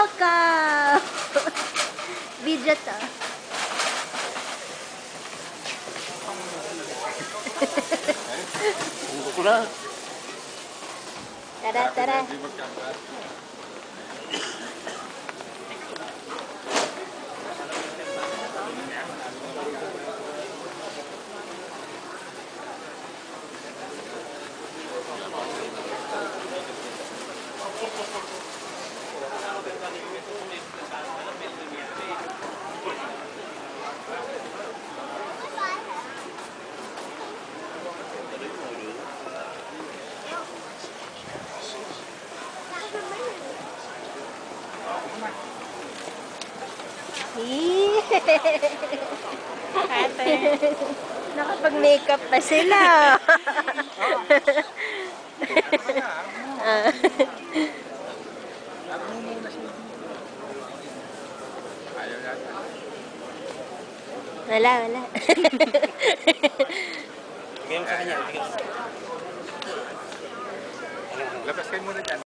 Welcome! Video to. Tara, tara. Ate. Nakapag-makeup pa sila. Wala, wala. Bigay mo sa kanya. Labas kayo muna dyan.